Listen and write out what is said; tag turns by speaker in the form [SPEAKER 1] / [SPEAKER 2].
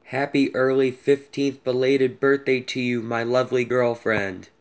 [SPEAKER 1] Happy early 15th belated birthday to you, my lovely girlfriend.